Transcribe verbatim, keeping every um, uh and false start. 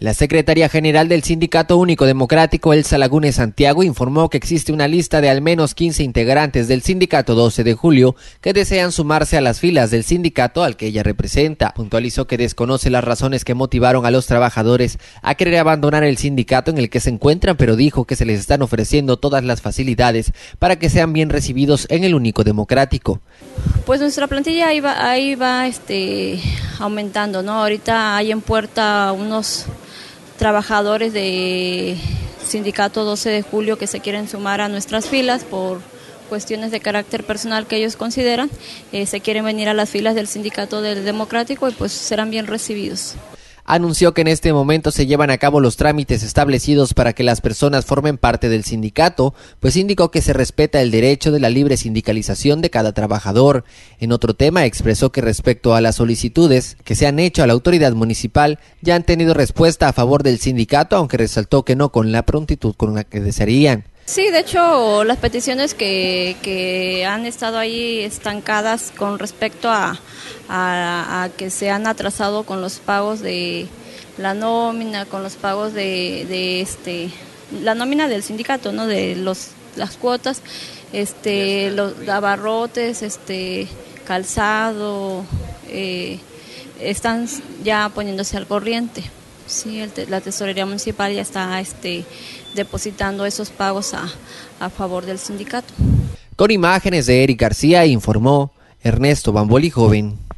La secretaria general del Sindicato Único Democrático, Elsa Lagunes Santiago, informó que existe una lista de al menos quince integrantes del Sindicato doce de julio que desean sumarse a las filas del sindicato al que ella representa. Puntualizó que desconoce las razones que motivaron a los trabajadores a querer abandonar el sindicato en el que se encuentran, pero dijo que se les están ofreciendo todas las facilidades para que sean bien recibidos en el Único Democrático. Pues nuestra plantilla ahí va, ahí va este, aumentando, ¿no? Ahorita hay en puerta unos trabajadores de Sindicato doce de julio que se quieren sumar a nuestras filas por cuestiones de carácter personal que ellos consideran, eh, se quieren venir a las filas del Sindicato del Democrático y pues serán bien recibidos. Anunció que en este momento se llevan a cabo los trámites establecidos para que las personas formen parte del sindicato, pues indicó que se respeta el derecho de la libre sindicalización de cada trabajador. En otro tema, expresó que respecto a las solicitudes que se han hecho a la autoridad municipal, ya han tenido respuesta a favor del sindicato, aunque resaltó que no con la prontitud con la que desearían. Sí, de hecho, las peticiones que, que han estado ahí estancadas con respecto a, a, a que se han atrasado con los pagos de la nómina, con los pagos de, de este, la nómina del sindicato, ¿no? De los las cuotas, este, los abarrotes, este, calzado, eh, están ya poniéndose al corriente. Sí, el, la tesorería municipal ya está este, depositando esos pagos a, a favor del sindicato. Con imágenes de Eric García, informó Ernesto Bamboli Joven.